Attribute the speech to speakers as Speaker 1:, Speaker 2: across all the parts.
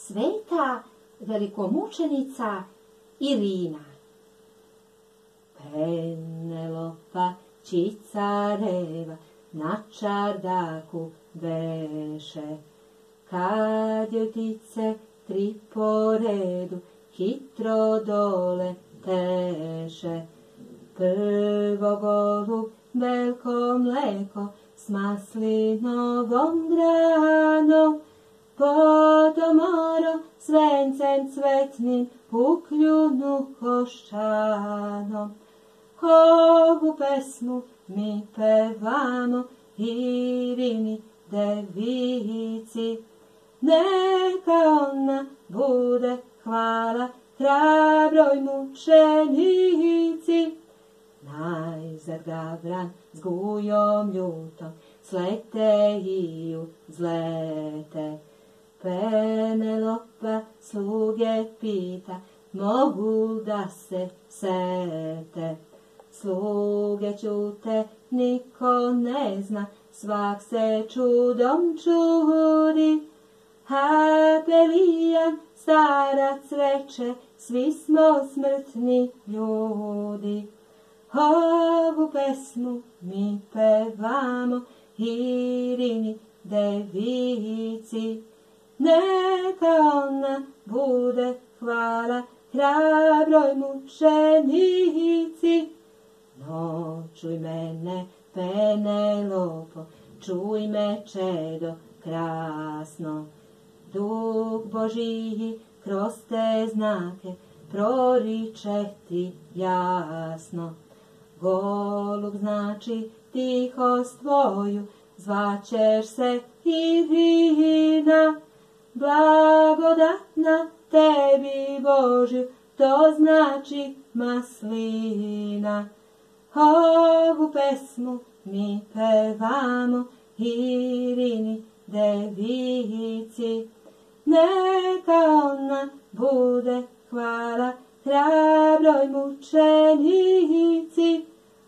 Speaker 1: sveta velikomučenica Irina. Penelopa Čicareva na čardaku beše, kad joj ptice tri po redu hitro dole teše. Prvo golub, belko mleko s maslinovom granom, potom oro s vencem cvetnim ukljunu koščanom. Ovu pesmu mi pevamo Irini devici, neka ona bude hvala hrabroj mučenici. Najzad Gavran s gujom ljutom slete i ju zlete. Penelopa sluge pita, mogu da se sete. Sluge ćute, niko ne zna, svak se čudom čudi. Apelijan, starac reče, svi smo smrtni ljudi. Ovu pesmu mi pevamo Irini devici, neka ona bude hvala hrabroj mučenici. No, čuj mene, Penelopo, čuj me, čedo krasno. Duh Božiji kroz te znake proriče ti jasno. Golub znači tihost tvoju, zvaćeš se Irina. Blagodatna tebi Božju, to znači maslina. Ovu pesmu mi pevamo Irini devici, neka ona bude hvala hrabroj mučenici.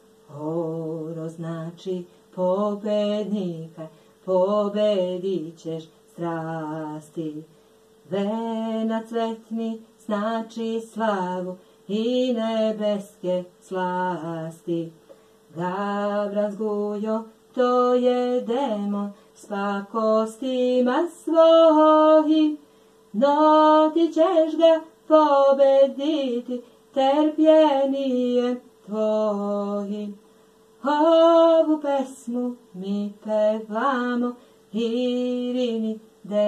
Speaker 1: Oro znači pobednika, pobedit ćeš strasti. Venac cvetni znači slavu i nebeske slasti. Gavran s gujom, to je demon s pakostima svojim, no ti ćeš ga pobediti terpjenijem tvojim. Ovu pesmu mi pevamo Irini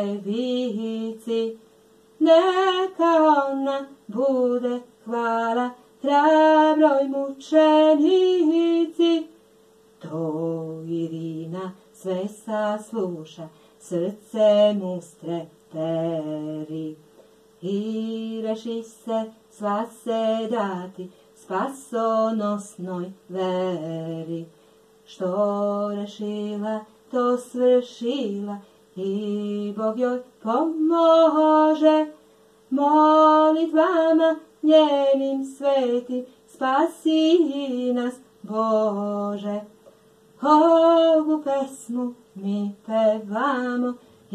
Speaker 1: devici, neka ona bude hvala hrabroj mučenici. To Irina sve sasluša, srce mu streperi, i reši se sva se dati spasonosnoj veri. Što rešila, to svršila, i Bog joj pomože. Molitvama njenim svetim spasi nas Bože. Ovu pesmu mi pevamo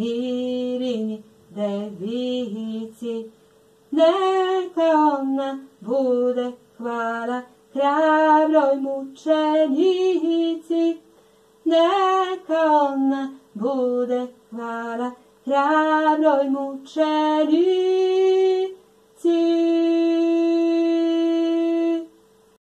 Speaker 1: Irini devici, neka ona bude hvala hrabroj mučenici. Neka ona bude hvala hrabroj mučenici.